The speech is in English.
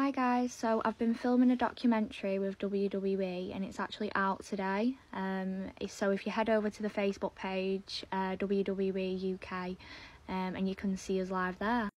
Hi guys, so I've been filming a documentary with WWE and it's actually out today. So if you head over to the Facebook page, WWE UK, and you can see us live there.